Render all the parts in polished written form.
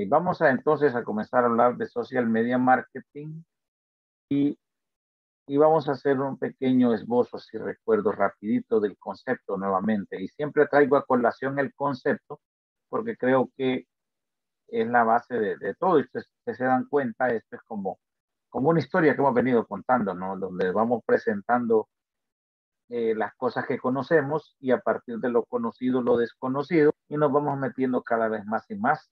Vamos a entonces a comenzar a hablar de social media marketing y vamos a hacer un pequeño esbozo, si recuerdo rapidito, del concepto nuevamente. Y siempre traigo a colación el concepto porque creo que es la base de todo. Y ustedes se dan cuenta, esto es como una historia que hemos venido contando, ¿no? Donde vamos presentando las cosas que conocemos y a partir de lo conocido, lo desconocido, y nos vamos metiendo cada vez más y más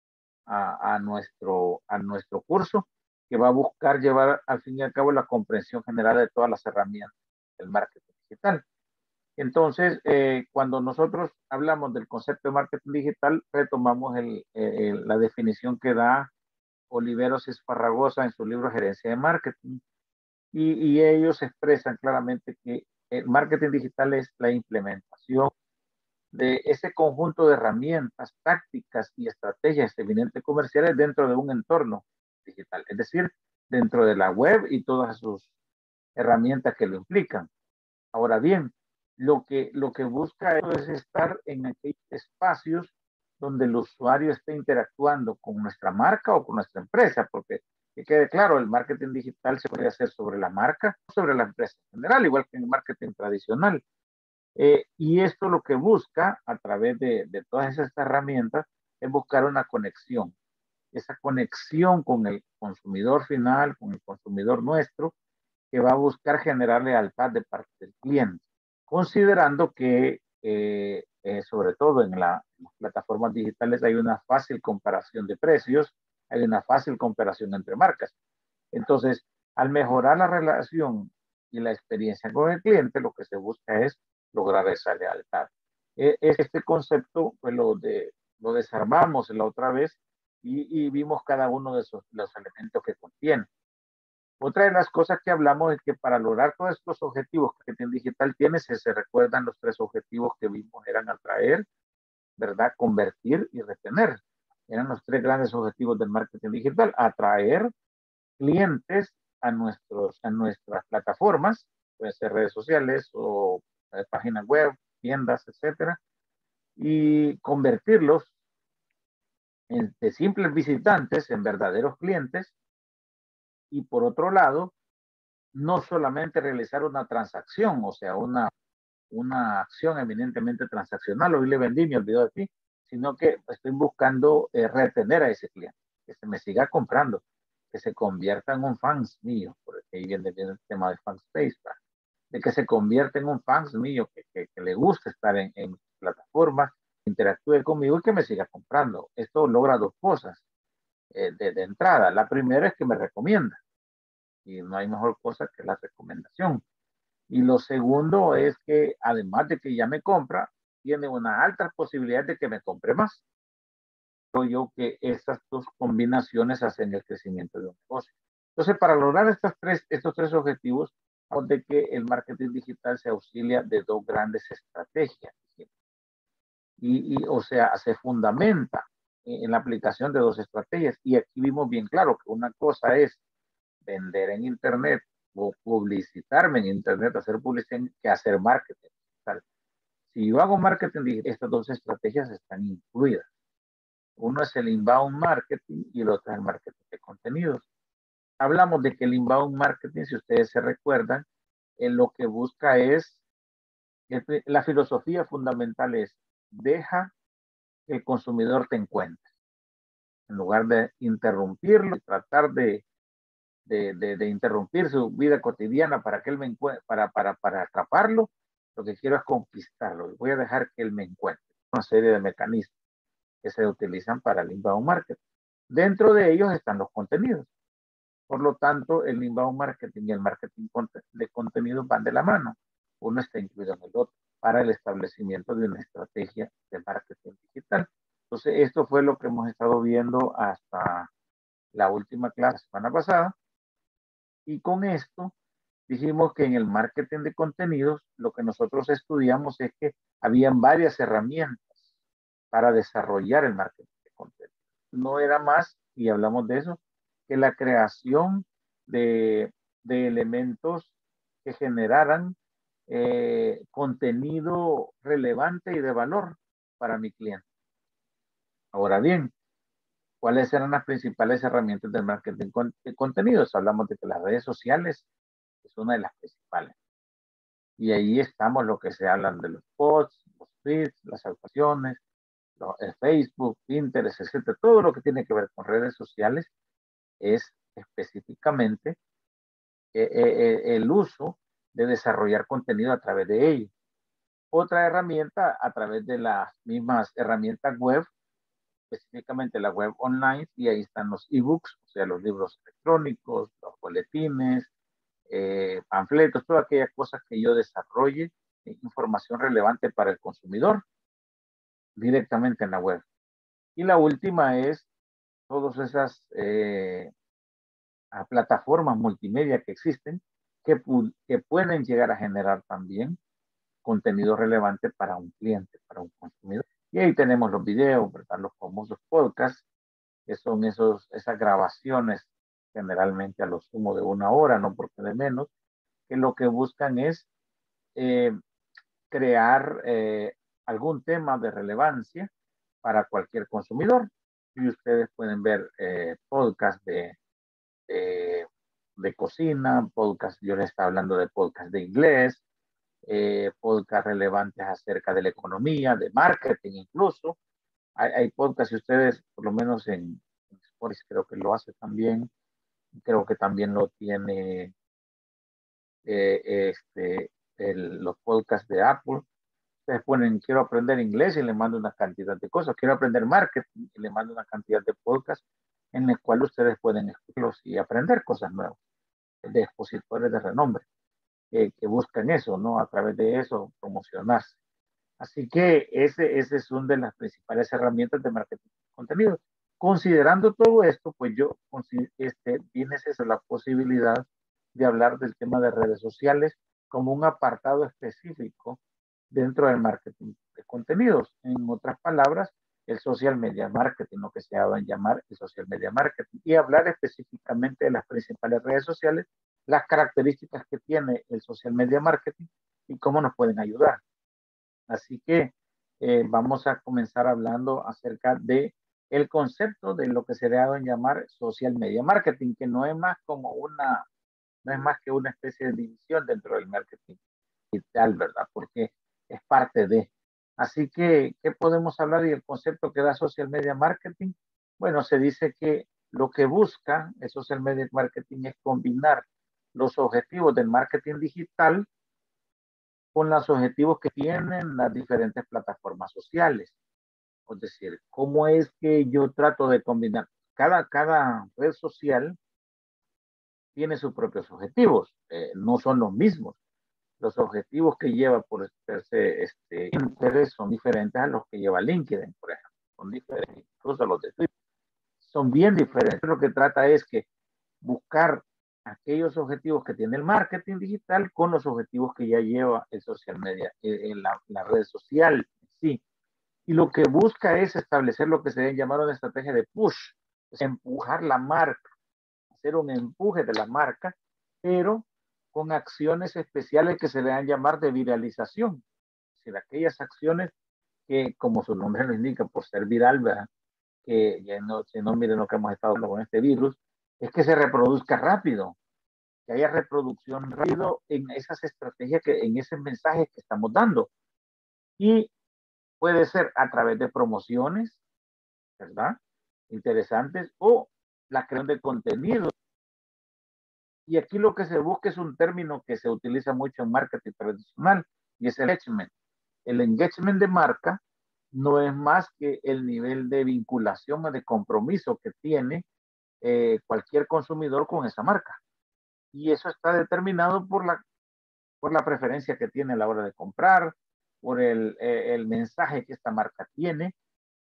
a nuestro curso, que va a buscar llevar al fin y al cabo la comprensión general de todas las herramientas del marketing digital. Entonces, cuando nosotros hablamos del concepto de marketing digital, retomamos la definición que da Oliveros Esparragosa en su libro Gerencia de Marketing, y ellos expresan claramente que el marketing digital es la implementación de ese conjunto de herramientas, tácticas y estrategias eminentes comerciales dentro de un entorno digital, es decir, dentro de la web y todas sus herramientas que lo implican. Ahora bien, lo que busca es estar en aquellos espacios donde el usuario esté interactuando con nuestra marca o con nuestra empresa, porque que quede claro, el marketing digital se puede hacer sobre la marca, sobre la empresa en general, igual que en el marketing tradicional. Y esto lo que busca a través de todas esas herramientas es buscar una conexión, esa conexión con el consumidor final, con el consumidor nuestro, que va a buscar generar lealtad de parte del cliente, considerando que sobre todo en las plataformas digitales hay una fácil comparación de precios, hay una fácil comparación entre marcas. Entonces, al mejorar la relación y la experiencia con el cliente, lo que se busca es lograr esa lealtad. Este concepto pues lo desarmamos la otra vez y vimos cada uno de los elementos que contiene. Otra de las cosas que hablamos es que para lograr todos estos objetivos que marketing digital tiene, se recuerdan los tres objetivos que vimos, eran atraer, ¿verdad? Convertir y retener. Eran los tres grandes objetivos del marketing digital: atraer clientes a nuestras plataformas, pueden ser redes sociales o páginas web, tiendas, etcétera, y convertirlos de simples visitantes en verdaderos clientes. Y por otro lado, no solamente realizar una transacción, o sea, una acción eminentemente transaccional, hoy le vendí, me olvidó de ti, sino que estoy buscando retener a ese cliente, que se me siga comprando, que se convierta en un fans mío, porque ahí viene el tema de fan space, de que se convierta en un fans mío, que le guste estar en plataformas, interactúe conmigo y que me siga comprando. Esto logra dos cosas de entrada. La primera es que me recomienda, y no hay mejor cosa que la recomendación. Y lo segundo es que además de que ya me compra, tiene una alta posibilidad de que me compre más. Creo yo que estas dos combinaciones hacen el crecimiento de un negocio. Entonces, para lograr estos tres objetivos, de que el marketing digital se auxilia de dos grandes estrategias. O sea, se fundamenta en la aplicación de dos estrategias. Y aquí vimos bien claro que una cosa es vender en Internet o publicitarme en Internet, hacer publicidad, que hacer marketing. Si yo hago marketing digital, estas dos estrategias están incluidas. Uno es el inbound marketing y el otro es el marketing de contenidos. Hablamos de que el inbound marketing, si ustedes se recuerdan, lo que busca es, la filosofía fundamental es, deja que el consumidor te encuentre. En lugar de interrumpirlo, tratar de interrumpir su vida cotidiana para que él me encuentre, para atraparlo, lo que quiero es conquistarlo. Voy a dejar que él me encuentre. Una serie de mecanismos que se utilizan para el inbound marketing. Dentro de ellos están los contenidos. Por lo tanto, el inbound marketing y el marketing de contenidos van de la mano. Uno está incluido en el otro para el establecimiento de una estrategia de marketing digital. Entonces, esto fue lo que hemos estado viendo hasta la última clase la semana pasada. Y con esto dijimos que en el marketing de contenidos lo que nosotros estudiamos es que habían varias herramientas para desarrollar el marketing de contenidos. No era más, y hablamos de eso, que la creación de elementos que generaran contenido relevante y de valor para mi cliente. Ahora bien, ¿Cuáles eran las principales herramientas del marketing de contenidos? Hablamos de que las redes sociales es una de las principales. Y ahí estamos lo que se hablan de los posts, los tweets, las actuaciones, el Facebook, Pinterest, etcétera. Todo lo que tiene que ver con redes sociales es específicamente el uso de desarrollar contenido a través de ello. Otra herramienta a través de las mismas herramientas web, específicamente la web online, y ahí están los ebooks, o sea, los libros electrónicos, los boletines, panfletos, todas aquellas cosas que yo desarrolle, información relevante para el consumidor directamente en la web. Y la última es todas esas plataformas multimedia que existen que pueden llegar a generar también contenido relevante para un cliente, para un consumidor. Y ahí tenemos los videos, ¿verdad? Los famosos podcasts, que son esas grabaciones generalmente a lo sumo de 1 hora, no porque de menos, que lo que buscan es eh, crear algún tema de relevancia para cualquier consumidor. Y ustedes pueden ver podcasts de cocina, podcast, yo les estaba hablando de podcast de inglés, podcast relevantes acerca de la economía, de marketing incluso. Hay podcasts, si ustedes, por lo menos en Spotify, creo que lo hace también, creo que también lo tiene los podcasts de Apple. Ustedes ponen, quiero aprender inglés y le mando una cantidad de cosas, quiero aprender marketing y le mando una cantidad de podcasts en el cual ustedes pueden escucharlos y aprender cosas nuevas de expositores de renombre que buscan eso, ¿no? A través de eso promocionarse. Así que ese es una de las principales herramientas de marketing de contenido. Considerando todo esto, pues yo tienes esa la posibilidad de hablar del tema de redes sociales como un apartado específico dentro del marketing de contenidos. En otras palabras, el social media marketing, lo que se ha dado en llamar el social media marketing, y hablar específicamente de las principales redes sociales, las características que tiene el social media marketing y cómo nos pueden ayudar. Así que vamos a comenzar hablando acerca de el concepto de lo que se ha dado en llamar social media marketing, que no es más no es más que una especie de división dentro del marketing digital, ¿verdad? Porque es parte de. Así que, ¿qué podemos hablar? Y el concepto que da social media marketing, bueno, se dice que lo que busca el social media marketing es combinar los objetivos del marketing digital con los objetivos que tienen las diferentes plataformas sociales. Es decir, ¿cómo es que yo trato de combinar? Cada red social tiene sus propios objetivos, no son los mismos. Los objetivos que lleva por interés son diferentes a los que lleva LinkedIn, por ejemplo. Son diferentes, incluso los de Twitter. Son bien diferentes. Lo que trata es que buscar aquellos objetivos que tiene el marketing digital con los objetivos que ya lleva el social media, la red social, sí. Y lo que busca es establecer lo que se debe llamar una estrategia de push, es empujar la marca, hacer un empuje de la marca, pero con acciones especiales que se le dan llamar de viralización. Es decir, aquellas acciones que, como su nombre lo indica, por ser viral, ¿verdad? Que ya no, si no miren lo que hemos estado hablando con este virus, es que se reproduzca rápido, que haya reproducción rápido en esas estrategias, en ese mensaje que estamos dando. Y puede ser a través de promociones, ¿verdad? Interesantes, o la creación de contenido. Y aquí lo que se busca es un término que se utiliza mucho en marketing tradicional, y es el engagement. El engagement de marca no es más que el nivel de vinculación o de compromiso que tiene cualquier consumidor con esa marca. Y eso está determinado por la preferencia que tiene a la hora de comprar, por el mensaje que esta marca tiene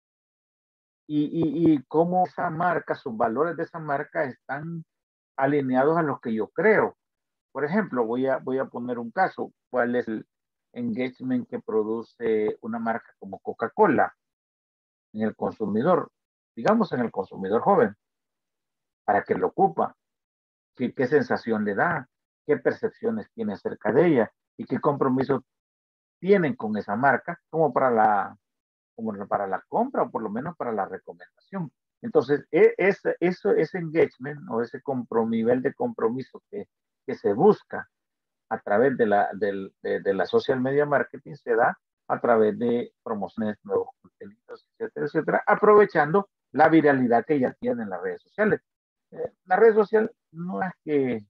y cómo esa marca, sus valores de esa marca están alineados a los que yo creo. Por ejemplo, voy a poner un caso. ¿Cuál es el engagement que produce una marca como Coca-Cola en el consumidor? Digamos en el consumidor joven, para que lo ocupa, qué sensación le da, qué percepciones tiene acerca de ella y qué compromiso tienen con esa marca como para la compra o por lo menos para la recomendación. Entonces, ese engagement o ese nivel de compromiso que se busca a través de la social media marketing se da a través de promociones, nuevos contenidos, etcétera, etcétera, aprovechando la viralidad que ya tienen las redes sociales. La red social no es que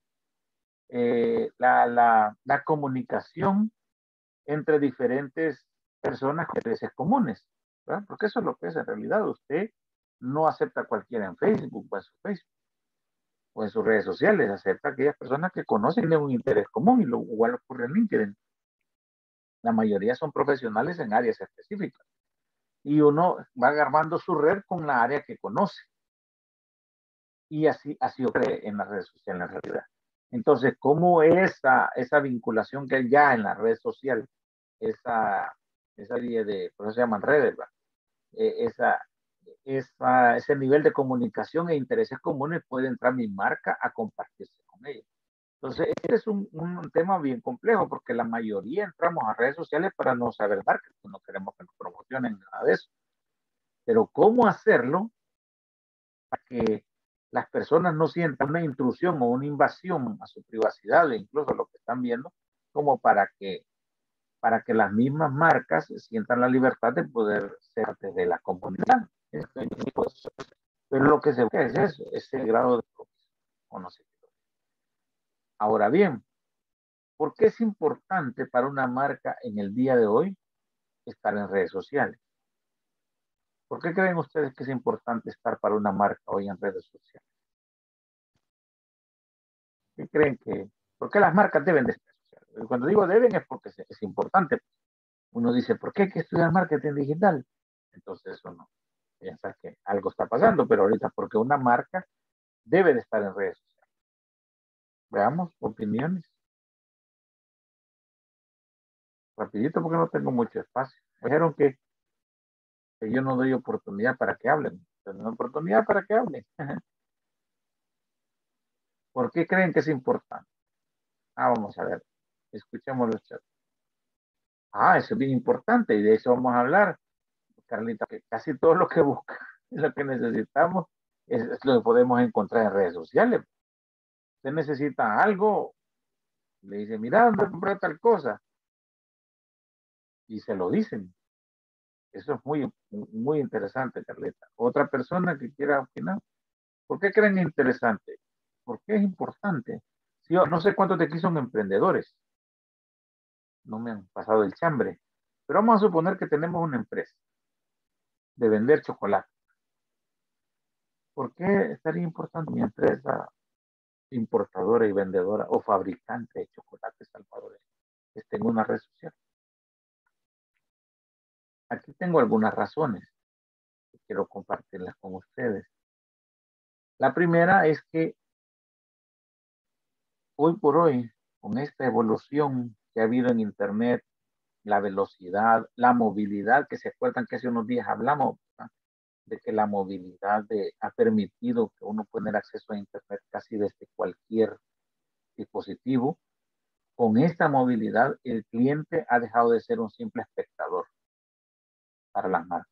la comunicación entre diferentes personas con intereses comunes, ¿verdad? Porque eso es lo que es en realidad. Usted no acepta a cualquiera en Facebook o en su Facebook o en sus redes sociales, acepta a aquellas personas que conocen y tienen un interés común, y lo igual ocurre en LinkedIn. La mayoría son profesionales en áreas específicas y uno va armando su red con la área que conoce, y así ocurre en las redes sociales en realidad. Entonces, ¿cómo esa vinculación que hay ya en la red social, esa área de, por eso se llaman redes, ¿verdad? Esa, ese nivel de comunicación e intereses comunes, puede entrar mi marca a compartirse con ella? Entonces, este es un tema bien complejo, porque la mayoría entramos a redes sociales para no saber marketing, no queremos que nos promocionen nada de eso. Pero ¿cómo hacerlo para que las personas no sientan una intrusión o una invasión a su privacidad, e incluso lo que están viendo, como para que las mismas marcas sientan la libertad de poder ser parte de la comunidad? Pero lo que se busca es eso, ese grado de compromiso. Ahora bien, ¿por qué es importante para una marca en el día de hoy estar en redes sociales? ¿Por qué creen ustedes que es importante estar para una marca hoy en redes sociales? ¿Qué creen que, por qué las marcas deben de estar sociales? Cuando digo deben es porque es importante. Uno dice, ¿por qué hay que estudiar marketing digital? Entonces uno piensa que algo está pasando, pero ahorita porque una marca debe de estar en redes sociales. Veamos opiniones. Rapidito, porque no tengo mucho espacio. Me dijeron que yo no doy oportunidad para que hablen. Pero no oportunidad para que hablen. ¿Por qué creen que es importante? Vamos a ver. Escuchemos los chats. Eso es bien importante y de eso vamos a hablar, Carlita, que casi todo lo que busca, lo que necesitamos, es lo que podemos encontrar en redes sociales. Usted necesita algo, le dice, mira, ¿dónde compré tal cosa? Y se lo dicen. Eso es muy, muy interesante, Carlita. Otra persona que quiera opinar. ¿Por qué creen interesante? ¿Por qué es importante? Sí, yo no sé cuántos de aquí son emprendedores. No me han pasado el chambre. Pero vamos a suponer que tenemos una empresa de vender chocolate. ¿Por qué estaría importante mi empresa importadora y vendedora o fabricante de chocolate salvadoreño esté en una red social? Aquí tengo algunas razones que quiero compartirlas con ustedes. La primera es que hoy por hoy, con esta evolución que ha habido en Internet, la velocidad, la movilidad, que se acuerdan que hace unos días hablamos, ¿verdad?, de que la movilidad ha permitido que uno pueda tener acceso a Internet casi desde cualquier dispositivo. Con esta movilidad, el cliente ha dejado de ser un simple espectador para las marcas.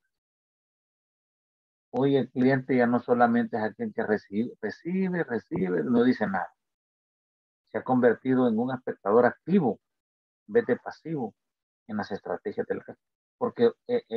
Hoy el cliente ya no solamente es aquel que recibe, no dice nada. Se ha convertido en un espectador activo, en vez de pasivo, en las estrategias del mercado. Porque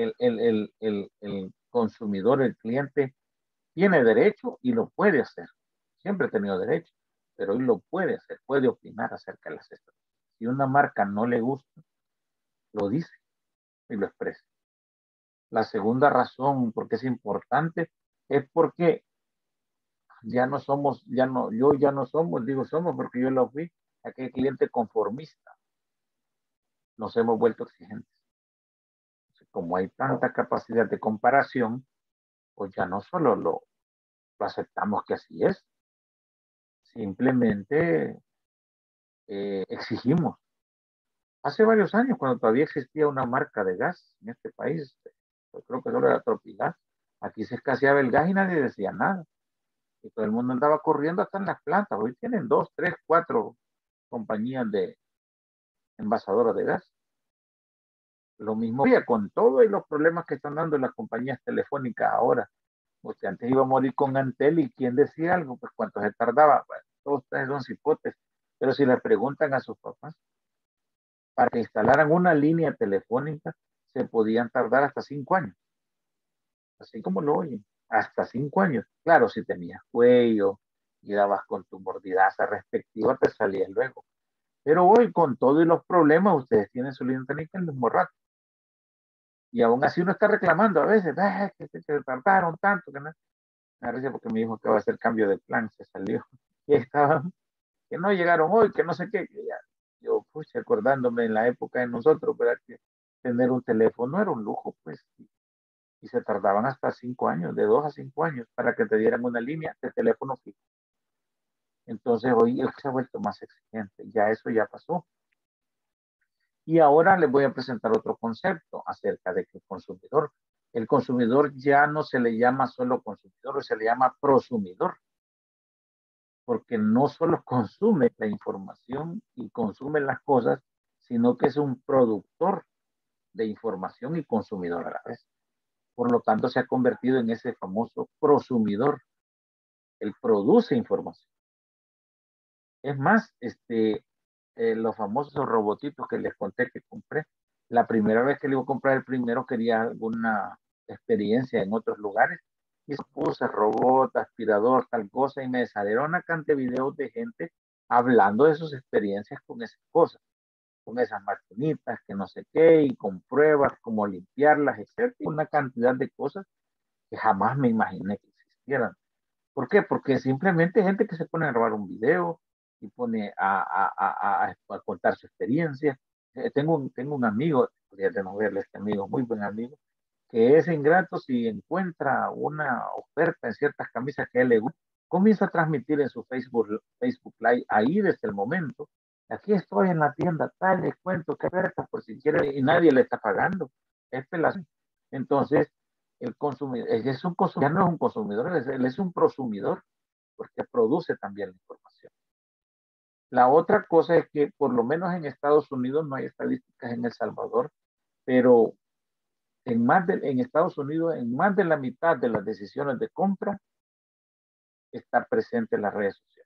el consumidor, el cliente, tiene derecho y lo puede hacer. Siempre ha tenido derecho, pero hoy lo puede hacer, puede opinar acerca de las estrategias. Si una marca no le gusta, lo dice y lo expresa. La segunda razón por qué es importante es porque ya no somos, ya no somos, digo somos porque yo lo fui, aquel cliente conformista. Nos hemos vuelto exigentes. Como hay tanta capacidad de comparación, pues ya no solo lo aceptamos que así es, simplemente exigimos. Hace varios años, cuando todavía existía una marca de gas en este país, yo creo que solo era Tropigas, aquí se escaseaba el gas y nadie decía nada. Y todo el mundo andaba corriendo hasta en las plantas. Hoy tienen 2, 3, 4 compañías de envasadoras de gas. Lo mismo con todo y los problemas que están dando las compañías telefónicas ahora, Usted antes iba a morir con Antel y quién decía algo, pues cuánto se tardaba. Bueno, todos ustedes son cipotes. Pero si le preguntan a sus papás, para que instalaran una línea telefónica, se podían tardar hasta 5 años. Así como lo oyen, hasta 5 años. Claro, si tenías cuello y dabas con tu mordidaza respectiva, te salía luego. Pero hoy, con todos los problemas, ustedes tienen su línea telefónica en el mismo rato. Y aún así uno está reclamando a veces, que se tardaron tanto, que no. Me parece porque mi hijo acaba de hacer cambio de plan, se salió. Y estaba, que no llegaron hoy, que no sé qué. Que ya, yo, pucha, acordándome en la época de nosotros, ¿verdad? Que tener un teléfono era un lujo, pues. Y se tardaban hasta 5 años, de 2 a 5 años, para que te dieran una línea de teléfono fijo. Entonces hoy él se ha vuelto más exigente, ya eso ya pasó. Y ahora les voy a presentar otro concepto acerca de que el consumidor ya no se le llama solo consumidor, se le llama prosumidor, porque no solo consume la información y consume las cosas, sino que es un productor de información y consumidor a la vez. Por lo tanto, se ha convertido en ese famoso prosumidor. Él produce información. Es más, los famosos robotitos que les conté que compré, la primera vez que le iba a comprar el primero quería alguna experiencia en otros lugares y puse robot, aspirador, tal cosa y me salieron una cantidad de videos de gente hablando de sus experiencias con esas cosas, con esas maquinitas que no sé qué y con pruebas, cómo limpiarlas, etcétera, una cantidad de cosas que jamás me imaginé que existieran. ¿Por qué? Porque simplemente hay gente que se pone a grabar un video y pone a contar su experiencia. Tengo un amigo, de no verle este amigo, muy buen amigo, que es ingrato si encuentra una oferta en ciertas camisas que a él le gusta, comienza a transmitir en su Facebook Live ahí desde el momento. Aquí estoy en la tienda tal, les cuento qué oferta, por si quiere, y nadie le está pagando. Es pelazo. Entonces, el consumidor, es un consumidor, ya no es un consumidor, él es un prosumidor, porque produce también la información. La otra cosa es que por lo menos en Estados Unidos no hay estadísticas en El Salvador, pero en Estados Unidos en más de la mitad de las decisiones de compra está presente en las redes sociales.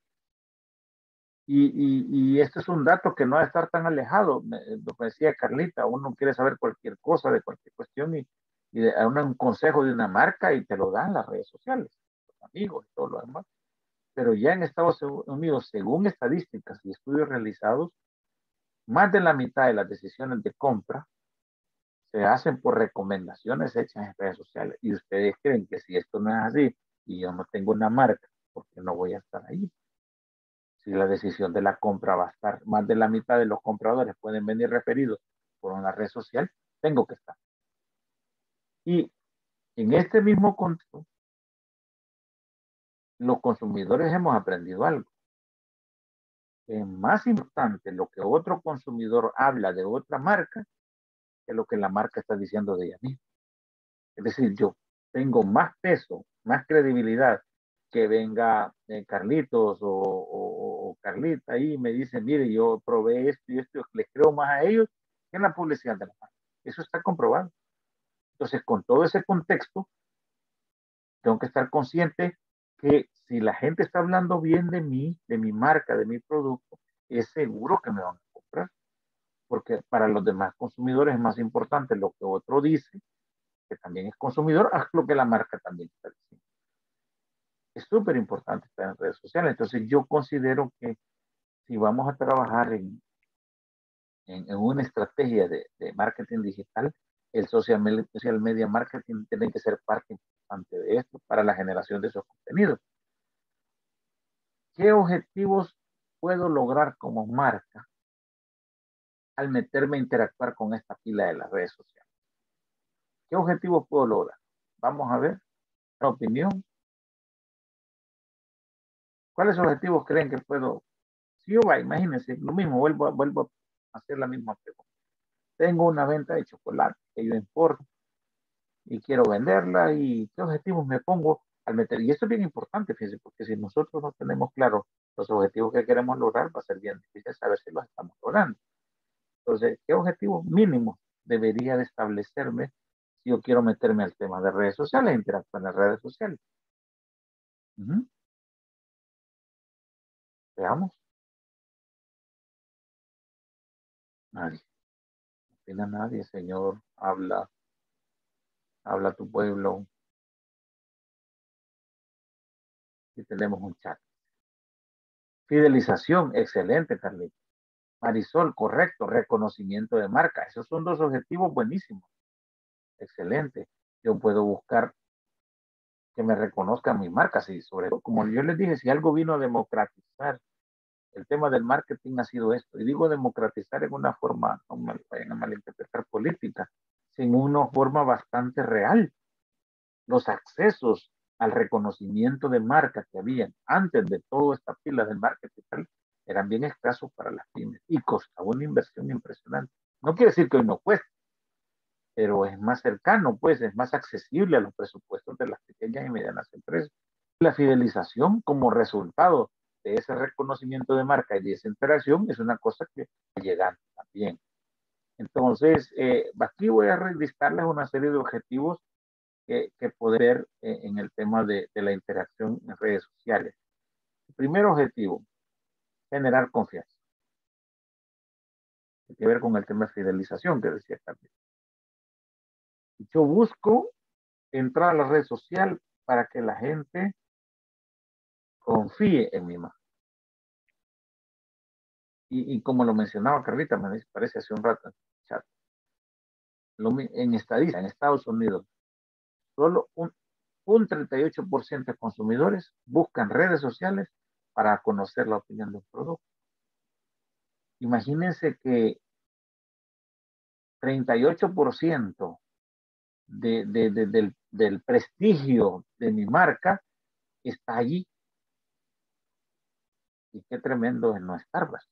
Y este es un dato que no va a estar tan alejado. Lo que decía Carlita, uno quiere saber cualquier cosa de cualquier cuestión y un consejo de una marca y te lo dan las redes sociales, los amigos y todo lo demás. Pero ya en Estados Unidos, según estadísticas y estudios realizados, más de la mitad de las decisiones de compra se hacen por recomendaciones hechas en redes sociales. Y ustedes creen que si esto no es así y yo no tengo una marca, ¿por qué no voy a estar ahí? Si la decisión de la compra va a estar, más de la mitad de los compradores pueden venir referidos por una red social, tengo que estar. Y en este mismo contexto, los consumidores hemos aprendido algo. Es más importante lo que otro consumidor habla de otra marca que lo que la marca está diciendo de ella misma. Es decir, yo tengo más peso, más credibilidad que venga Carlitos o Carlita ahí y me dice, mire, yo probé esto y esto, les creo más a ellos que en la publicidad de la marca. Eso está comprobado. Entonces, con todo ese contexto, tengo que estar consciente que si la gente está hablando bien de mí, de mi marca, de mi producto, es seguro que me van a comprar. Porque para los demás consumidores es más importante lo que otro dice, que también es consumidor, a lo que la marca también está diciendo. Es súper importante estar en redes sociales. Entonces yo considero que si vamos a trabajar en una estrategia de marketing digital, el social media marketing tiene que ser parte importante de esto para la generación de esos contenidos. ¿Qué objetivos puedo lograr como marca al meterme a interactuar con esta pila de las redes sociales? ¿Qué objetivos puedo lograr? Vamos a ver la opinión. ¿Cuáles objetivos creen que puedo? Si yo va, imagínense, lo mismo, vuelvo a hacer la misma pregunta. Tengo una venta de chocolate que yo importo y quiero venderla y qué objetivos me pongo al meter. Y esto es bien importante, fíjense, porque si nosotros no tenemos claro los objetivos que queremos lograr, va a ser bien difícil saber si los estamos logrando. Entonces, ¿qué objetivos mínimos debería de establecerme si yo quiero meterme al tema de redes sociales, interactuar en las redes sociales. Veamos. Nadie. No opina nadie, Señor. Habla tu pueblo. Y tenemos un chat. Fidelización, excelente, Carlita. Marisol, correcto. Reconocimiento de marca. Esos son dos objetivos buenísimos. Excelente. Yo puedo buscar que me reconozcan mi marca, sí, sobre todo, como yo les dije, si algo vino a democratizar el tema del marketing ha sido esto, y digo democratizar en una forma, no me vayan a malinterpretar, política, sino una forma bastante real. Los accesos al reconocimiento de marca que habían antes de toda esta pila del marketing eran bien escasos para las pymes y costaba una inversión impresionante. No quiere decir que hoy no cueste, pero es más cercano, pues es más accesible a los presupuestos de las pequeñas y medianas empresas. La fidelización como resultado de ese reconocimiento de marca y de esa interacción es una cosa que llega también. Entonces, aquí voy a listarles una serie de objetivos que poder ver en el tema de la interacción en redes sociales. El primer objetivo, generar confianza. Tiene que ver con el tema de fidelización que decía también. Yo busco entrar a la red social para que la gente confíe en mi marca. Y como lo mencionaba Carlita, me parece hace un rato en el chat, en estadística, en Estados Unidos, solo un 38% de consumidores buscan redes sociales para conocer la opinión de un producto. Imagínense que 38% del prestigio de mi marca está allí. Y qué tremendo es no estar, ¿verdad?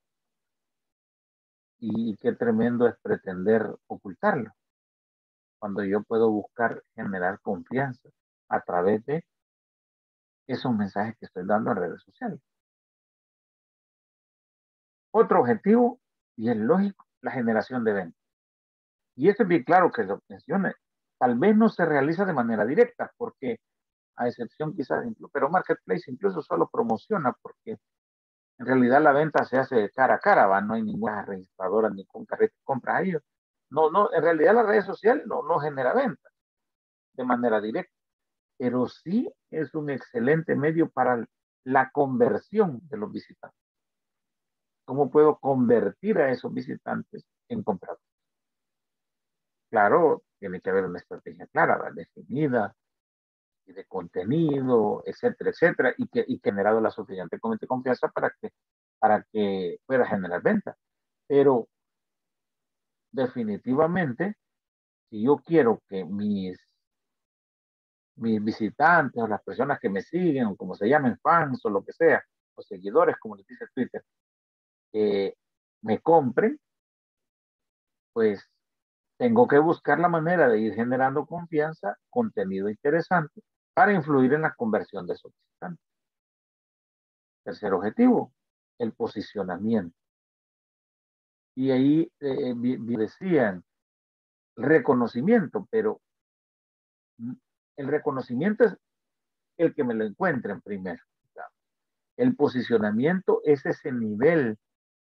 Y qué tremendo es pretender ocultarlo, cuando yo puedo buscar generar confianza a través de esos mensajes que estoy dando en redes sociales. Otro objetivo, y es lógico, la generación de ventas. Y esto es bien claro que lo mencione. Tal vez no se realiza de manera directa, porque a excepción quizás, pero Marketplace incluso solo promociona, porque en realidad la venta se hace cara a cara, ¿va? No hay ninguna registradora, ningún carrete que compra a ellos. No, en realidad las redes sociales no genera ventas de manera directa, pero sí es un excelente medio para la conversión de los visitantes. ¿Cómo puedo convertir a esos visitantes en compradores? Claro, tiene que haber una estrategia clara, definida, y de contenido, etcétera, etcétera, y generado la suficiente confianza para que pueda generar ventas. Pero definitivamente, si yo quiero que mis visitantes o las personas que me siguen, o como se llamen, fans o lo que sea, o seguidores, como les dice Twitter, me compren, pues tengo que buscar la manera de ir generando confianza, contenido interesante, para influir en la conversión de esos visitantes. Tercer objetivo, el posicionamiento. Y ahí decían reconocimiento, pero el reconocimiento es el que me lo encuentren primero. El posicionamiento es ese nivel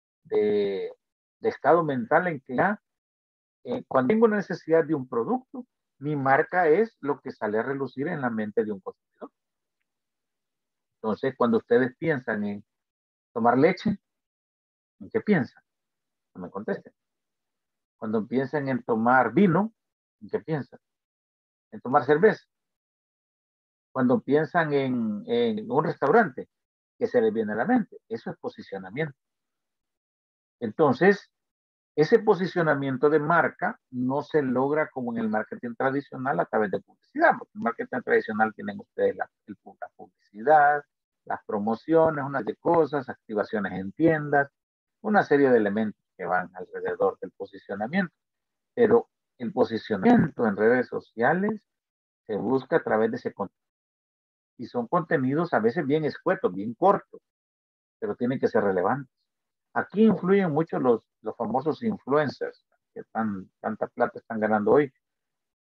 de estado mental en que ya, cuando tengo necesidad de un producto, mi marca es lo que sale a relucir en la mente de un consumidor. Entonces, cuando ustedes piensan en tomar leche, ¿en qué piensan? No me contesten. Cuando piensan en tomar vino, ¿en qué piensan? En tomar cerveza. Cuando piensan en un restaurante, ¿qué se les viene a la mente? Eso es posicionamiento. Entonces, ese posicionamiento de marca no se logra como en el marketing tradicional a través de publicidad, porque el marketing tradicional tienen ustedes la publicidad, las promociones, una serie de cosas, activaciones en tiendas, una serie de elementos que van alrededor del posicionamiento. Pero el posicionamiento en redes sociales se busca a través de ese contenido. Y son contenidos a veces bien escuetos, bien cortos, pero tienen que ser relevantes. Aquí influyen mucho los famosos influencers que tanta plata están ganando hoy.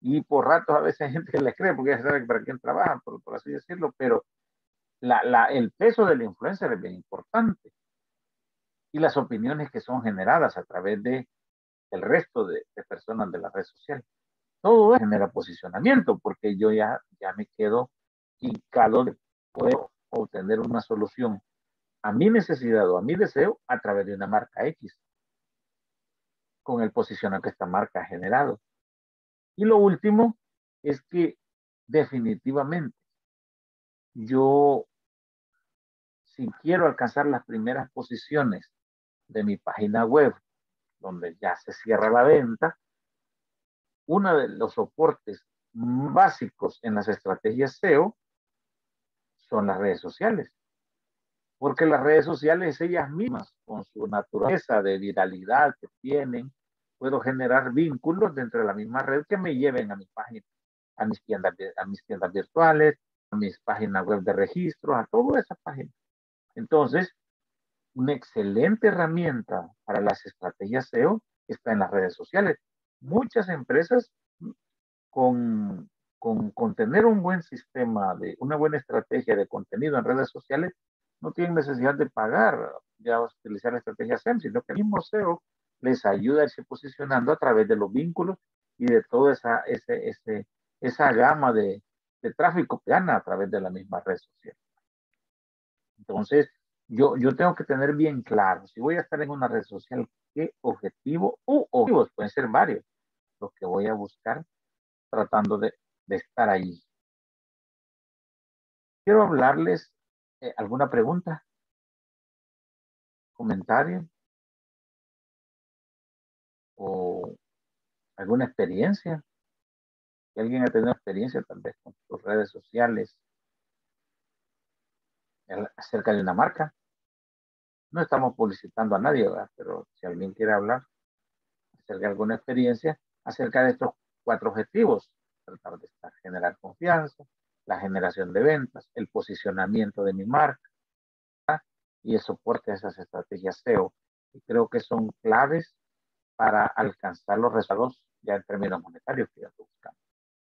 Y por ratos a veces hay gente que les cree porque ya sabe para quién trabajan, por así decirlo, pero el peso del influencer es bien importante. Y las opiniones que son generadas a través de el resto de personas de la red social. Todo eso genera posicionamiento porque yo ya me quedo hincado de poder obtener una solución a mi necesidad o a mi deseo a través de una marca X, con el posicionamiento que esta marca ha generado. Y lo último es que definitivamente yo, si quiero alcanzar las primeras posiciones de mi página web, donde ya se cierra la venta, uno de los soportes básicos en las estrategias SEO son las redes sociales. Porque las redes sociales ellas mismas, con su naturaleza de viralidad que tienen, puedo generar vínculos dentro de la misma red que me lleven a mi página, a mis tiendas virtuales, a mis páginas web de registro, a toda esa página. Entonces, una excelente herramienta para las estrategias SEO está en las redes sociales. Muchas empresas con tener un buen sistema, una buena estrategia de contenido en redes sociales, no tienen necesidad de pagar, ya utilizar la estrategia SEM, sino que el mismo SEO les ayuda a irse posicionando a través de los vínculos y de toda esa gama de tráfico que gana a través de la misma red social. Entonces, yo tengo que tener bien claro, si voy a estar en una red social, qué objetivo u objetivos, pueden ser varios, los que voy a buscar tratando de estar ahí. Quiero hablarles alguna pregunta, comentario o alguna experiencia. Si alguien ha tenido experiencia tal vez con sus redes sociales acerca de una marca. No estamos publicitando a nadie, ¿verdad? Pero si alguien quiere hablar acerca de alguna experiencia acerca de estos 4 objetivos, tratar de generar confianza, la generación de ventas, el posicionamiento de mi marca, ¿verdad? Y el soporte a esas estrategias SEO. Y creo que son claves para alcanzar los resultados ya en términos monetarios que ya estoy buscando.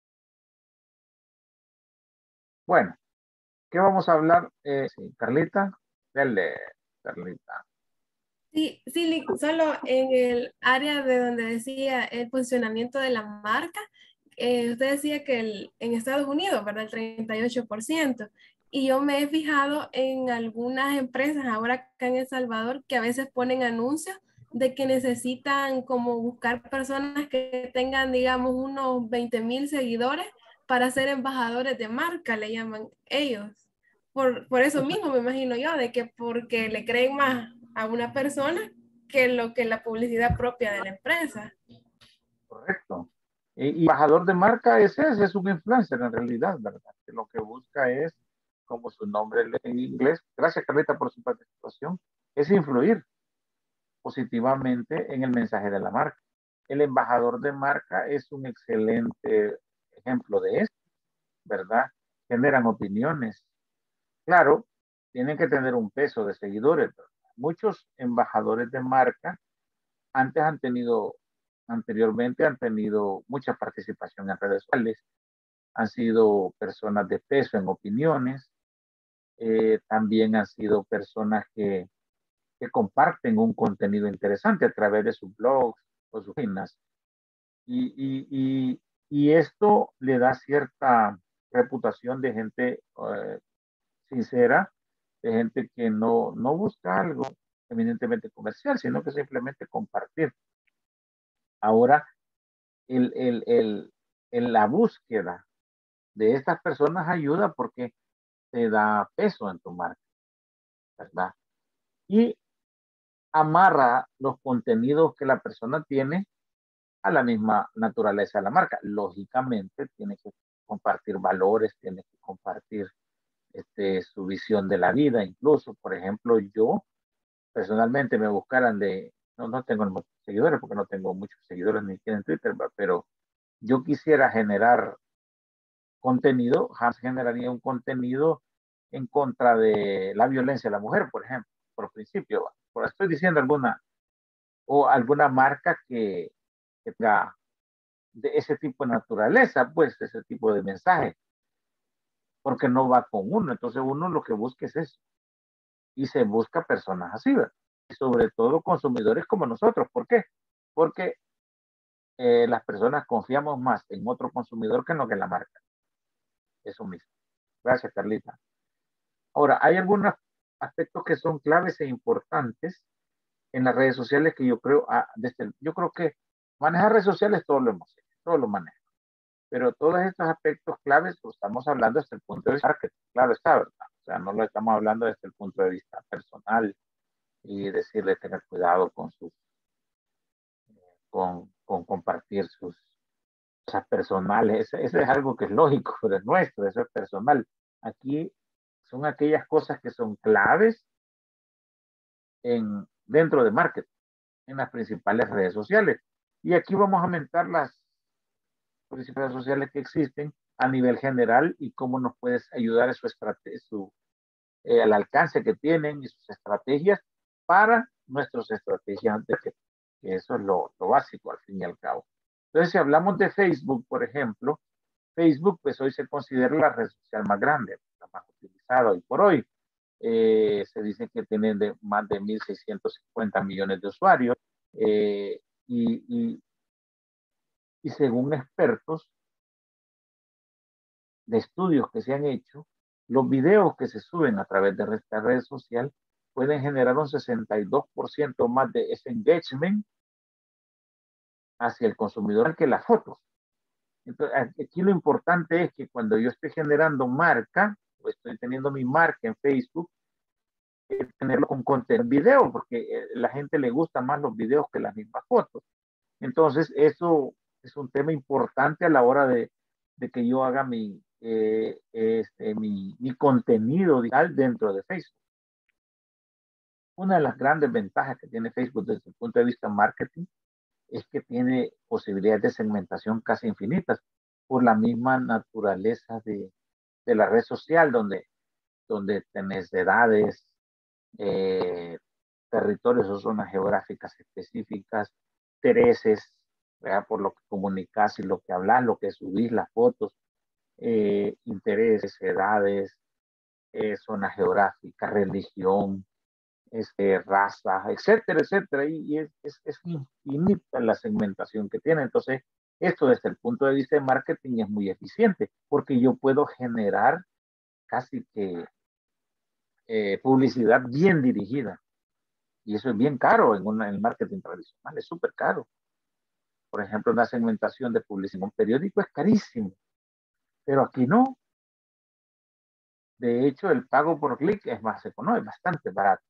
Bueno, ¿qué vamos a hablar? Sí, Carlita, dale, Carlita. Sí, sí, solo en el área de donde decía el posicionamiento de la marca, usted decía que en Estados Unidos, ¿verdad? El 38%. Y yo me he fijado en algunas empresas ahora acá en El Salvador que a veces ponen anuncios de que necesitan como buscar personas que tengan, digamos, unos 20,000 seguidores para ser embajadores de marca, le llaman ellos. Por eso mismo me imagino yo, de que porque le creen más a una persona que lo que la publicidad propia de la empresa. Correcto. Y embajador de marca es un influencer en realidad, ¿verdad? Que lo que busca es, como su nombre en inglés, gracias Carlita por su participación, es influir positivamente en el mensaje de la marca. El embajador de marca es un excelente ejemplo de esto, ¿verdad? Generan opiniones. Claro, tienen que tener un peso de seguidores, ¿verdad? Muchos embajadores de marca antes anteriormente han tenido mucha participación en redes sociales, han sido personas de peso en opiniones, también han sido personas que comparten un contenido interesante a través de sus blogs o sus páginas. Y esto le da cierta reputación de gente sincera, de gente que no busca algo eminentemente comercial, sino que simplemente compartir. Ahora, la búsqueda de estas personas ayuda porque te da peso en tu marca, ¿verdad? Y amarra los contenidos que la persona tiene a la misma naturaleza de la marca. Lógicamente, tiene que compartir valores, tiene que compartir su visión de la vida. Incluso, por ejemplo, yo personalmente me buscaran no tengo muchos seguidores porque no tengo muchos seguidores ni siquiera en Twitter, pero yo quisiera generar contenido, jamás generaría un contenido en contra de la violencia de la mujer, por ejemplo, por principio. Estoy diciendo alguna marca que tenga de ese tipo de naturaleza, pues ese tipo de mensaje, porque no va con uno. Entonces uno lo que busca es eso. Y se busca personas así, ¿verdad? Y sobre todo consumidores como nosotros. ¿Por qué? Porque las personas confiamos más en otro consumidor que en lo que en la marca. Eso mismo. Gracias, Carlita. Ahora, hay algunos aspectos que son claves e importantes en las redes sociales que yo creo, yo creo que manejar redes sociales todo lo hemos hecho, todo lo maneja. Pero todos estos aspectos claves lo estamos hablando desde el punto de vista marketing, claro está, ¿verdad? O sea, no lo estamos hablando desde el punto de vista personal y decirle tener cuidado con compartir sus cosas personales. Eso es algo que es lógico, pero es nuestro, eso es personal. Aquí son aquellas cosas que son claves dentro de marketing, en las principales redes sociales. Y aquí vamos a aumentar las principales redes sociales que existen a nivel general y cómo nos puedes ayudar a al alcance que tienen y sus estrategias para nuestras estrategias de que eso es lo básico al fin y al cabo. Entonces, si hablamos de Facebook, por ejemplo, Facebook pues hoy se considera la red social más grande, la más utilizada hoy por hoy. Se dice que tiene más de 1.650 millones de usuarios y, y, y según expertos de estudios que se han hecho, los videos que se suben a través de esta red social pueden generar un 62% más de ese engagement hacia el consumidor que las fotos. Entonces, aquí lo importante es que cuando yo estoy generando marca, o estoy teniendo mi marca en Facebook, tenerlo con contenido en video, porque la gente le gusta más los videos que las mismas fotos. Entonces, eso es un tema importante a la hora de que yo haga mi contenido digital dentro de Facebook. Una de las grandes ventajas que tiene Facebook desde el punto de vista marketing es que tiene posibilidades de segmentación casi infinitas por la misma naturaleza de la red social, donde tenés edades, eh, territorios o zonas geográficas específicas, intereses, ¿verdad? Por lo que comunicas y lo que hablas, lo que subís, las fotos, intereses, edades, zonas geográficas, religión, raza, etcétera, etcétera. Y es infinita la segmentación que tiene. Entonces, esto desde el punto de vista de marketing es muy eficiente porque yo puedo generar casi que publicidad bien dirigida. Y eso es bien caro en el marketing tradicional, es súper caro. Por ejemplo, una segmentación de publicidad en un periódico es carísimo, pero aquí no. De hecho, el pago por clic es más económico, es bastante barato.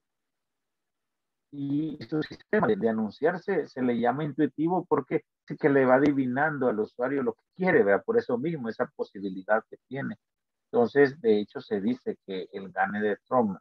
Y su sistema de anunciarse se le llama intuitivo porque sí que le va adivinando al usuario lo que quiere, ¿verdad? Por eso mismo, esa posibilidad que tiene. Entonces, de hecho, se dice que el gane de Trump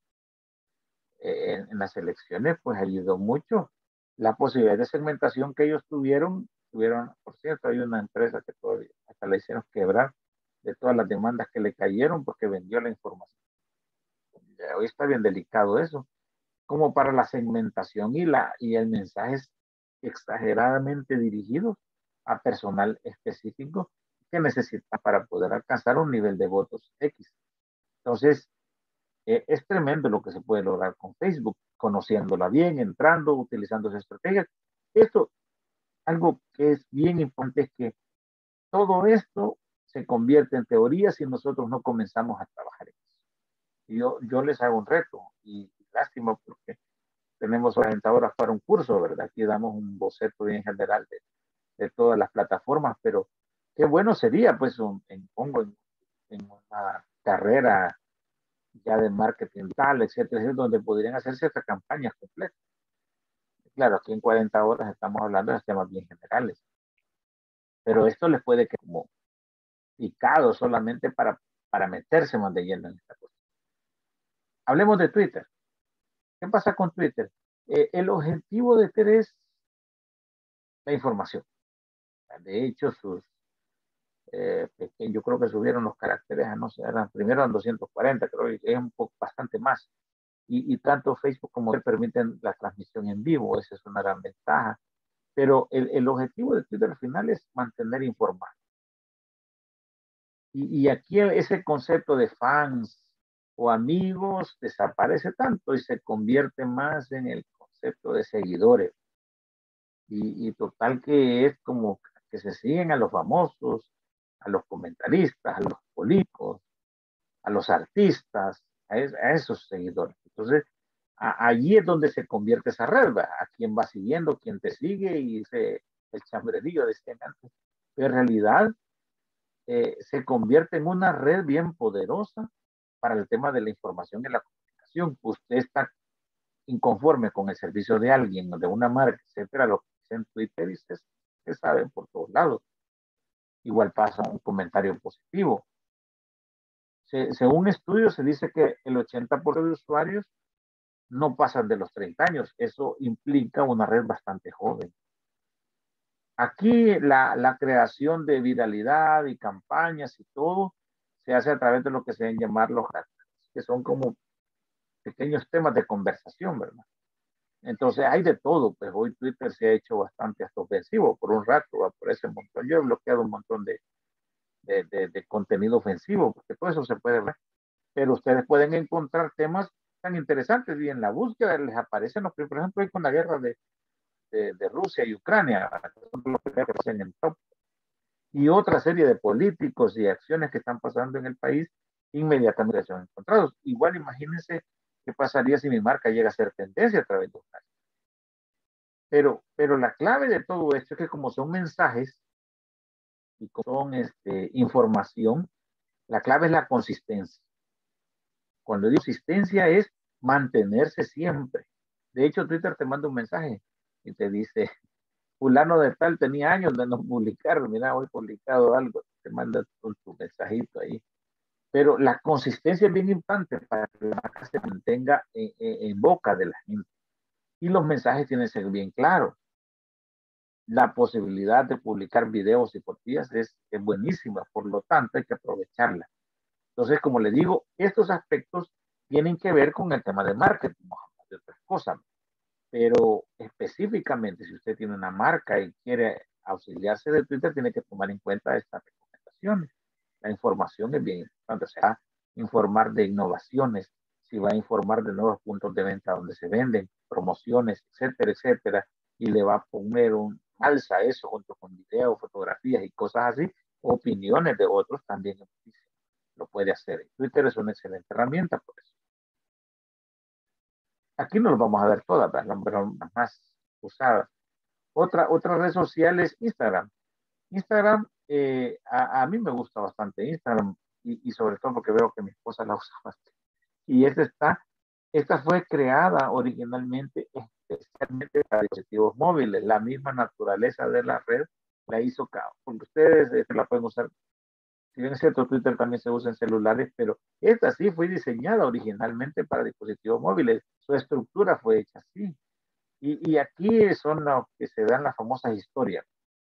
en las elecciones, pues ayudó mucho. La posibilidad de segmentación que ellos tuvieron, por cierto, hay una empresa que todavía hasta la hicieron quebrar de todas las demandas que le cayeron porque vendió la información. Hoy está bien delicado eso, como para la segmentación y el mensaje es exageradamente dirigido a personal específico que necesita para poder alcanzar un nivel de votos X. Entonces, es tremendo lo que se puede lograr con Facebook, conociéndola bien, entrando, utilizando esa estrategia. Esto, algo que es bien importante es que todo esto se convierte en teoría si nosotros no comenzamos a trabajar en eso. Yo les hago un reto y lástima porque tenemos 40 horas para un curso, ¿verdad? Aquí damos un boceto bien general de todas las plataformas, pero qué bueno sería, pues, pongo en una carrera ya de marketing tal, etcétera, donde podrían hacerse estas campañas completas. Claro, aquí en 40 horas estamos hablando de temas bien generales, pero esto les puede quedar como picado solamente para meterse más de lleno en esta cosa. Hablemos de Twitter. ¿Qué pasa con Twitter? El objetivo de Twitter es la información. De hecho, yo creo que subieron los caracteres, no sé, primero eran 240, creo que es un poco bastante más. Y tanto Facebook como Twitter permiten la transmisión en vivo, esa es una gran ventaja. Pero el objetivo de Twitter al final es mantener informado. Y aquí ese concepto de fans o amigos desaparece tanto y se convierte más en el concepto de seguidores. Y total que es como que se siguen a los famosos, a los comentaristas, a los políticos, a los artistas, a esos seguidores. Entonces, allí es donde se convierte esa red, ¿verdad? A quien va siguiendo, quien te sigue y el chambrerillo de este antes. Pero en realidad se convierte en una red bien poderosa para el tema de la información y la comunicación. Usted está inconforme con el servicio de alguien o de una marca, etcétera, lo que dice en Twitter y se sabe por todos lados. Igual pasa un comentario positivo. Según estudios, se dice que el 80% de usuarios no pasan de los 30 años. Eso implica una red bastante joven. Aquí la creación de viralidad y campañas y todo se hace a través de lo que se deben llamar los hashtags, que son como pequeños temas de conversación, ¿verdad? Entonces hay de todo, pues hoy Twitter se ha hecho bastante hasta ofensivo por un rato, ¿verdad? Por ese montón. Yo he bloqueado un montón de contenido ofensivo, porque todo eso se puede ver. Pero ustedes pueden encontrar temas tan interesantes y en la búsqueda les aparecen, por ejemplo, con la guerra de Rusia y Ucrania, que aparecen en el top, y otra serie de políticos y acciones que están pasando en el país, inmediatamente son encontrados. Igual imagínense qué pasaría si mi marca llega a ser tendencia a través de un hashtag. Pero la clave de todo esto es que como son mensajes y como son información, la clave es la consistencia. Cuando digo consistencia es mantenerse siempre. De hecho, Twitter te manda un mensaje y te dice, fulano de tal tenía años de no publicar, mira, hoy publicado algo, te manda tu mensajito ahí. Pero la consistencia es bien importante para que la marca se mantenga en boca de la gente. Y los mensajes tienen que ser bien claros. La posibilidad de publicar videos y fotografías es buenísima, por lo tanto hay que aprovecharla. Entonces, como le digo, estos aspectos tienen que ver con el tema de marketing, de otras cosas, pero específicamente si usted tiene una marca y quiere auxiliarse de Twitter, tiene que tomar en cuenta estas recomendaciones. La información es bien importante, o sea, informar de innovaciones, si va a informar de nuevos puntos de venta donde se venden, promociones, etcétera, etcétera, y le va a poner un alza a eso junto con videos, fotografías y cosas así, opiniones de otros también lo puede hacer. Twitter es una excelente herramienta por eso. Aquí no lo vamos a ver todas, pero las más usadas. Otra red social es Instagram. Instagram, a mí me gusta bastante Instagram y sobre todo porque veo que mi esposa la usa bastante. Y esta fue creada originalmente especialmente para dispositivos móviles. La misma naturaleza de la red la hizo porque ustedes la pueden usar. Si bien es cierto, Twitter también se usa en celulares, pero esta sí fue diseñada originalmente para dispositivos móviles. Su estructura fue hecha así. Y aquí son los que se dan las famosas historias.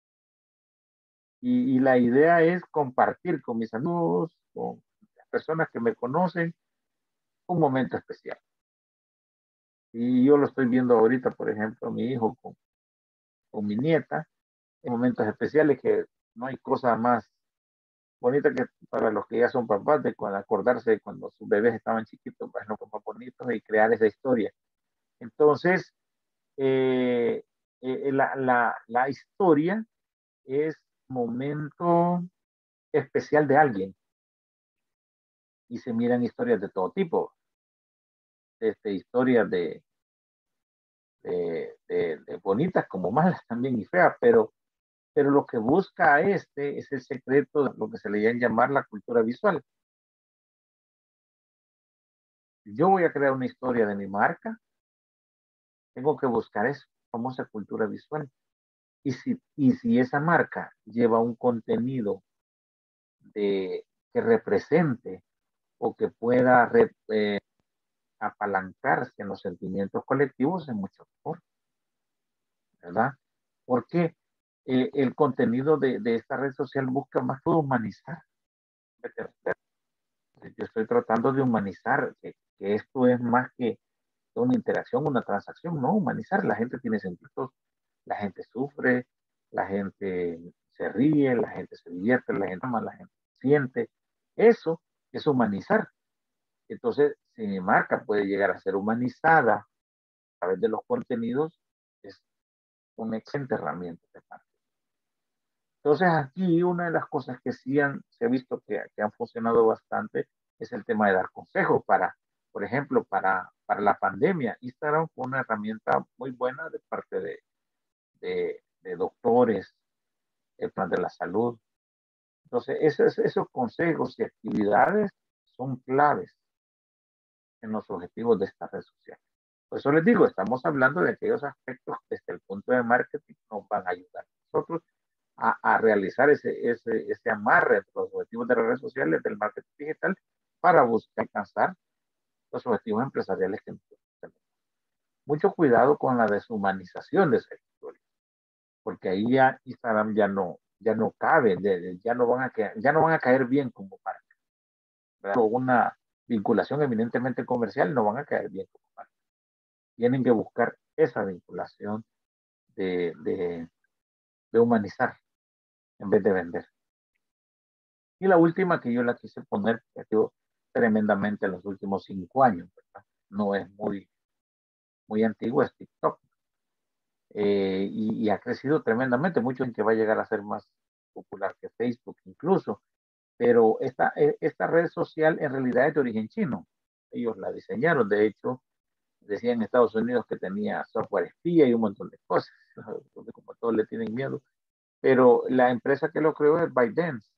Y la idea es compartir con mis amigos, con las personas que me conocen, un momento especial. Y yo lo estoy viendo ahorita, por ejemplo, mi hijo con mi nieta, en momentos especiales que no hay cosa más bonita que para los que ya son papás, de cuando acordarse de cuando sus bebés estaban chiquitos, pues no como bonitos y crear esa historia. Entonces, eh, la historia es momento especial de alguien y se miran historias de todo tipo, historias de bonitas como malas también y feas, pero lo que busca es el secreto, lo que se le llama llamar la cultura visual. Yo voy a crear una historia de mi marca, tengo que buscar eso, famosa cultura visual. Y si esa marca lleva un contenido que represente o que pueda apalancarse en los sentimientos colectivos, es mucho mejor, ¿verdad? Porque el contenido de esta red social busca más que humanizar. Yo estoy tratando de humanizar, que esto es más que una interacción, una transacción, no humanizar. La gente tiene sentimientos, La gente sufre, la gente se ríe, la gente se divierte, la gente ama, la gente siente. Eso es humanizar. Entonces, si mi marca puede llegar a ser humanizada a través de los contenidos, es una excelente herramienta de marketing. Entonces, aquí una de las cosas que sí se ha visto que han funcionado bastante es el tema de dar consejos para, por ejemplo, para la pandemia. Instagram fue una herramienta muy buena de parte de doctores, el plan de la salud. Entonces, esos consejos y actividades son claves en los objetivos de esta red social. Por eso les digo, estamos hablando de aquellos aspectos que desde el punto de marketing nos van a ayudar a nosotros a realizar ese amarre entre los objetivos de las redes sociales del marketing digital para buscar alcanzar los objetivos empresariales que nosotros tenemos. Mucho cuidado con la deshumanización de esa historia, porque ahí ya Instagram ya no cabe, ya no van a caer bien como marca. ¿Verdad? O una vinculación eminentemente comercial no van a caer bien como marca. Tienen que buscar esa vinculación de humanizar en vez de vender. Y la última que yo la quise poner, que ha sido tremendamente en los últimos 5 años, ¿verdad? No es muy antiguo, es TikTok. Y ha crecido tremendamente, mucho en que va a llegar a ser más popular que Facebook incluso. Pero esta red social en realidad es de origen chino. Ellos la diseñaron, de hecho, decían en Estados Unidos que tenía software espía y un montón de cosas, como todos le tienen miedo. Pero la empresa que lo creó es ByteDance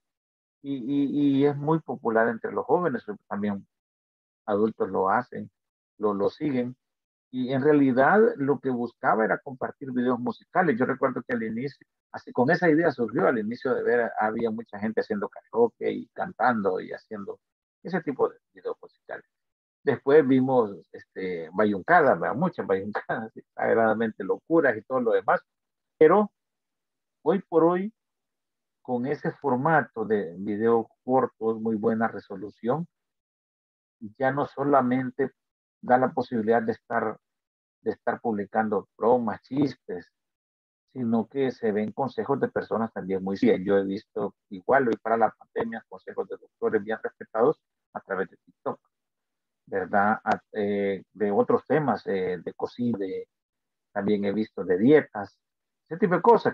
y es muy popular entre los jóvenes, también adultos lo hacen, lo siguen. Y en realidad lo que buscaba era compartir videos musicales. Yo recuerdo que al inicio, así con esa idea surgió al inicio de ver, había mucha gente haciendo karaoke y cantando y haciendo ese tipo de videos musicales. Después vimos bayuncadas, muchas bayuncadas, exageradamente locuras y todo lo demás. Pero hoy por hoy, con ese formato de videos cortos, muy buena resolución, ya no solamente da la posibilidad de estar publicando bromas, chistes, sino que se ven consejos de personas también muy serias. Yo he visto igual hoy para la pandemia consejos de doctores bien respetados a través de TikTok, ¿verdad? De otros temas, de cocina, también he visto de dietas, ese tipo de cosas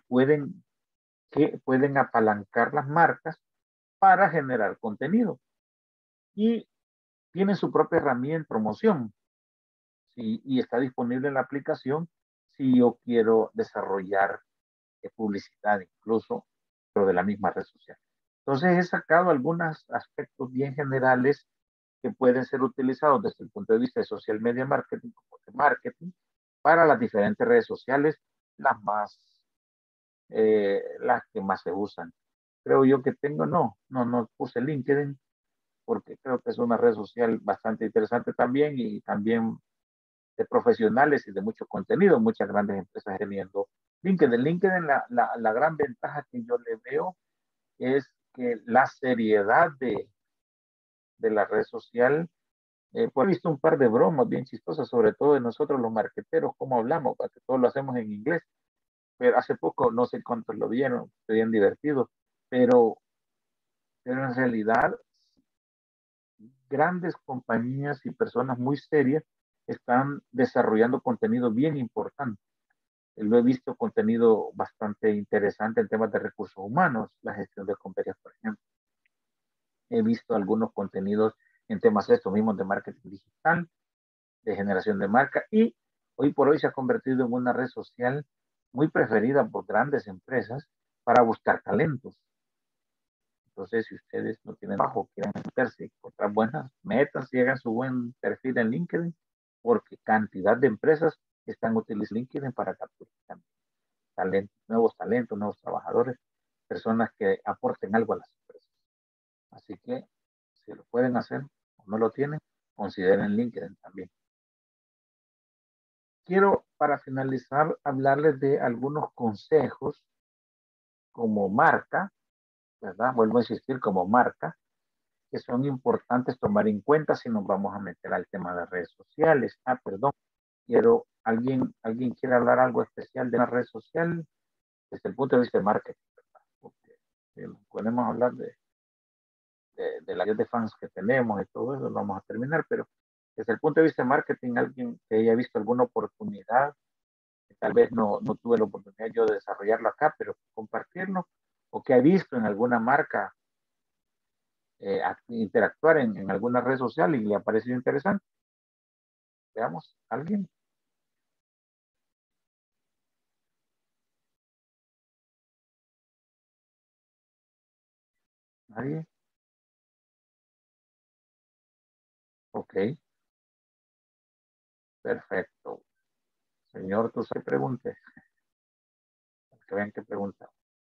que pueden apalancar las marcas para generar contenido. Y tienen su propia herramienta de promoción. ¿Sí? Y está disponible en la aplicación si yo quiero desarrollar publicidad incluso, pero de la misma red social. Entonces he sacado algunos aspectos bien generales que pueden ser utilizados desde el punto de vista de social media marketing, como de marketing, para las diferentes redes sociales, las que más se usan. Creo yo que tengo, no puse LinkedIn, porque creo que es una red social bastante interesante también y también de profesionales y de mucho contenido, muchas grandes empresas teniendo LinkedIn. LinkedIn, la gran ventaja que yo le veo es que la seriedad de la red social, pues he visto un par de bromas bien chistosas, sobre todo de nosotros los marqueteros, cómo hablamos, porque todos lo hacemos en inglés, pero hace poco, no sé cuántos lo vieron, se bien divertido, pero, pero en realidad grandes compañías y personas muy serias están desarrollando contenido bien importante. Lo he visto contenido bastante interesante en temas de recursos humanos, la gestión de convenios, por ejemplo. He visto algunos contenidos en temas estos mismos de marketing digital, de generación de marca y hoy por hoy se ha convertido en una red social muy preferida por grandes empresas para buscar talentos. Entonces, si ustedes no tienen trabajo, quieren meterse y encontrar buenas metas y hagan su buen perfil en LinkedIn, porque cantidad de empresas están utilizando LinkedIn para capturar talentos, nuevos trabajadores, personas que aporten algo a las empresas. Así que, si lo pueden hacer o no lo tienen, consideren LinkedIn también. Quiero, para finalizar, hablarles de algunos consejos como marca, ¿verdad? Vuelvo a insistir, como marca, que son importantes tomar en cuenta si nos vamos a meter al tema de redes sociales. Perdón. ¿Alguien quiere hablar algo especial de una red social desde el punto de vista de marketing? ¿Verdad? Porque podemos hablar de la red de fans que tenemos y todo eso, lo vamos a terminar, pero desde el punto de vista de marketing, alguien que haya visto alguna oportunidad, que tal vez no tuve la oportunidad yo de desarrollarlo acá, pero compartirlo, o que ha visto en alguna marca interactuar en alguna red social y le ha parecido interesante. Veamos, ¿alguien? ¿Nadie? Ok, perfecto. Señor, tú se pregunte, que vean qué pregunta.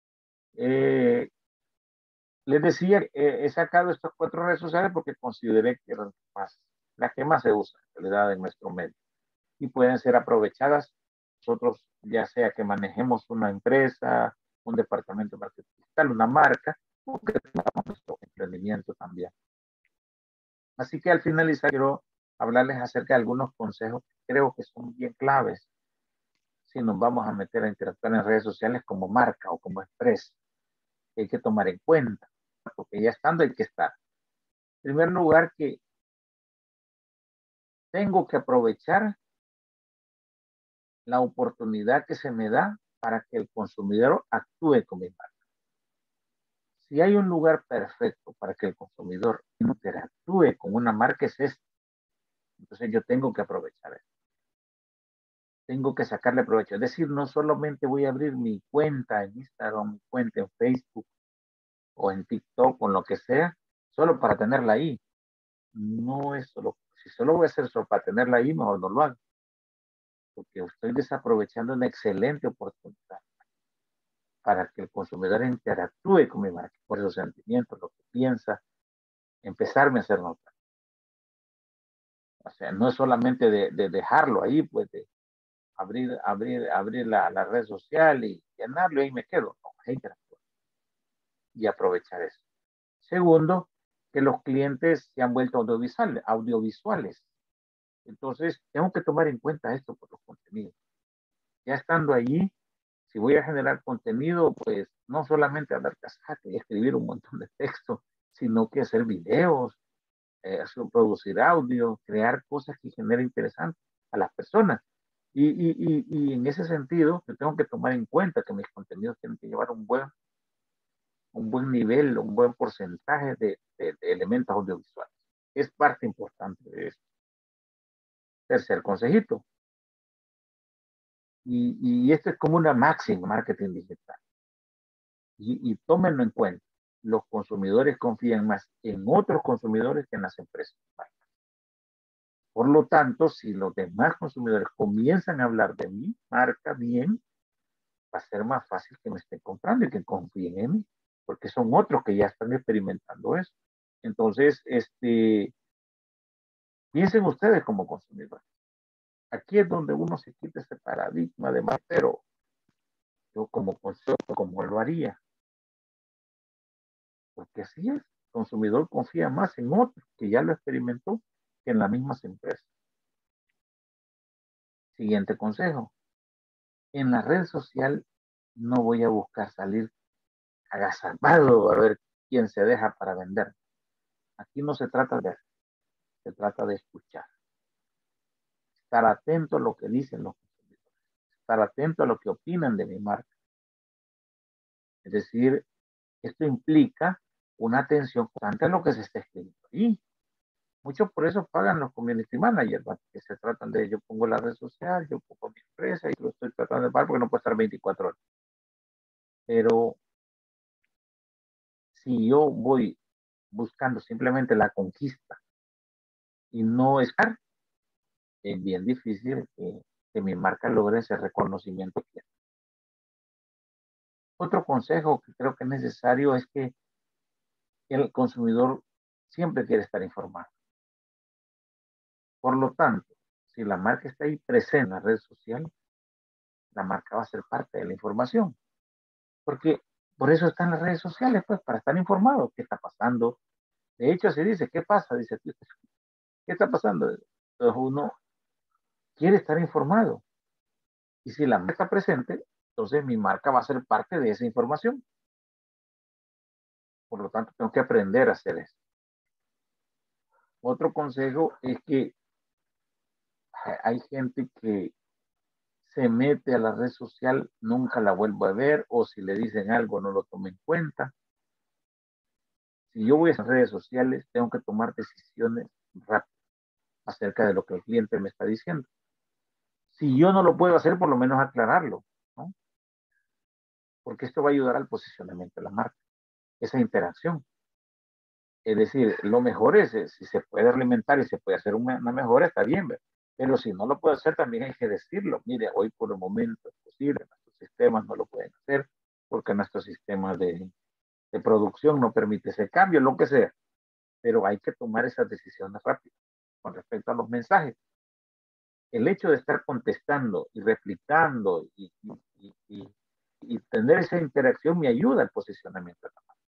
Les decía, he sacado estas 4 redes sociales porque consideré que eran las que más se usan en realidad en nuestro medio y pueden ser aprovechadas nosotros, ya sea que manejemos una empresa, un departamento de marketing digital, una marca, o que tengamos nuestro emprendimiento también. Así que al finalizar quiero hablarles acerca de algunos consejos que creo que son bien claves si nos vamos a meter a interactuar en redes sociales como marca o como empresa, que hay que tomar en cuenta, porque ya estando hay que estar. En primer lugar, que tengo que aprovechar la oportunidad que se me da para que el consumidor actúe con mi marca. Si hay un lugar perfecto para que el consumidor interactúe con una marca es este. Entonces yo tengo que aprovechar eso. Tengo que sacarle provecho. Es decir, no solamente voy a abrir mi cuenta en Instagram, mi cuenta en Facebook o en TikTok o en lo que sea, solo para tenerla ahí. No es solo, si solo voy a hacer eso para tenerla ahí, mejor no lo hago. Porque estoy desaprovechando una excelente oportunidad para que el consumidor interactúe con mi marca, por esos sentimientos, lo que piensa, empezarme a hacer notar. O sea, no es solamente de dejarlo ahí, pues de abrir la red social y llenarlo y ahí me quedo. No, hay que interactuar y aprovechar eso. Segundo, que los clientes se han vuelto audiovisuales. Entonces, tengo que tomar en cuenta esto por los contenidos. Ya estando allí, si voy a generar contenido, pues no solamente andar casate y escribir un montón de texto, sino que hacer videos, producir audio, crear cosas que generen interesantes a las personas. Y en ese sentido, yo tengo que tomar en cuenta que mis contenidos tienen que llevar un buen nivel, un buen porcentaje de elementos audiovisuales. Es parte importante de esto. Tercer consejito. Y esto es como una máxima en marketing digital. Y tómenlo en cuenta. Los consumidores confían más en otros consumidores que en las empresas. Por lo tanto, si los demás consumidores comienzan a hablar de mi marca bien, va a ser más fácil que me estén comprando y que confíen en mí, porque son otros que ya están experimentando eso. Entonces, piensen ustedes como consumidores. Aquí es donde uno se quita ese paradigma de más, pero yo como consumidor, ¿cómo lo haría? Porque así es. El consumidor confía más en otro que ya lo experimentó que en las mismas empresas. Siguiente consejo. En la red social no voy a buscar salir agazapado a ver quién se deja para vender. Aquí no se trata de eso, se trata de escuchar. Estar atento a lo que dicen los consumidores. Estar atento a lo que opinan de mi marca. Es decir, esto implica una atención constante a lo que se está escribiendo ahí. Muchos por eso pagan los community managers, ¿va? Que se tratan de, yo pongo la red social, yo pongo mi empresa y lo estoy tratando de pagar porque no puedo estar 24 horas. Pero si yo voy buscando simplemente la conquista y no estar, es bien difícil que mi marca logre ese reconocimiento. Otro consejo que creo que es necesario es que el consumidor siempre quiere estar informado. Por lo tanto, si la marca está ahí presente en la red social, la marca va a ser parte de la información. Porque por eso están las redes sociales, pues, para estar informado. ¿Qué está pasando? De hecho, se dice, ¿qué pasa? Dice, ¿qué está pasando? Entonces uno quiere estar informado. Y si la marca está presente, entonces mi marca va a ser parte de esa información. Por lo tanto, tengo que aprender a hacer eso. Otro consejo es que hay gente que se mete a la red social, nunca la vuelvo a ver, o si le dicen algo no lo tome en cuenta. Si yo voy a esas redes sociales, tengo que tomar decisiones rápidas acerca de lo que el cliente me está diciendo. Si yo no lo puedo hacer, por lo menos aclararlo, ¿no? Porque esto va a ayudar al posicionamiento de la marca, esa interacción. Es decir, lo mejor es, si se puede alimentar y se puede hacer una mejora, está bien, ¿verdad? Pero si no lo puede hacer, también hay que decirlo. Mire, hoy por el momento es posible, nuestros sistemas no lo pueden hacer, porque nuestro sistema de producción no permite ese cambio, lo que sea. Pero hay que tomar esas decisiones rápidas con respecto a los mensajes. El hecho de estar contestando y replicando y tener esa interacción me ayuda al posicionamiento de la marca.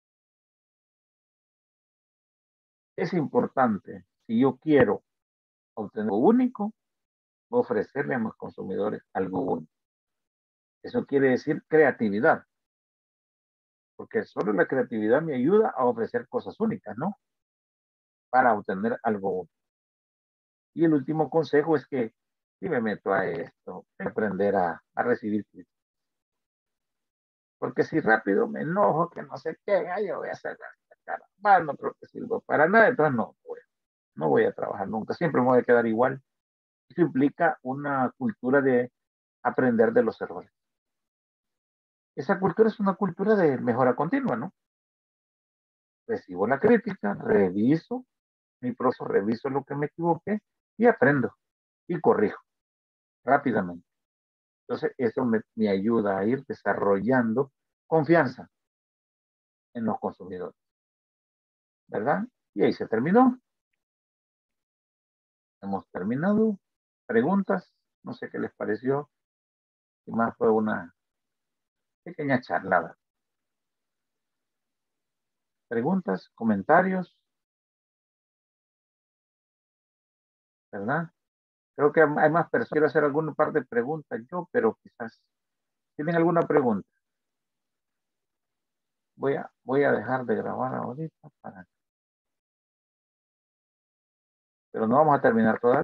Es importante, si yo quiero obtener algo único, ofrecerle a mis consumidores algo único. Eso quiere decir creatividad, porque solo la creatividad me ayuda a ofrecer cosas únicas, ¿no? Para obtener algo único. Y el último consejo es que si me meto a esto, aprender a recibir críticas. Porque si rápido me enojo, que no sé qué, yo voy a hacer la cara mal, no creo que sirva para nada, entonces no voy a trabajar nunca, siempre me voy a quedar igual. Eso implica una cultura de aprender de los errores. Esa cultura es una cultura de mejora continua, ¿no? Recibo la crítica, reviso mi proceso, reviso lo que me equivoqué y aprendo y corrijo rápidamente. Entonces, eso me ayuda a ir desarrollando confianza en los consumidores, ¿verdad? Y ahí se terminó. Hemos terminado. Preguntas, no sé qué les pareció. Y más fue una pequeña charlada. Preguntas, comentarios, ¿verdad? Creo que hay más personas. Quiero hacer alguna parte de preguntas yo, pero quizás tienen alguna pregunta. Voy a dejar de grabar ahorita pero no vamos a terminar todavía.